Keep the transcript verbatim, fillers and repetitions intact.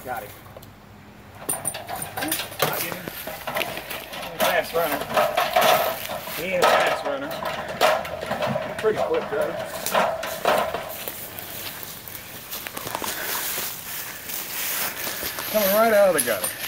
Got him. I get him. He ain't a fast runner. He ain't a fast runner. He's pretty quick though. Coming right out of the gutter.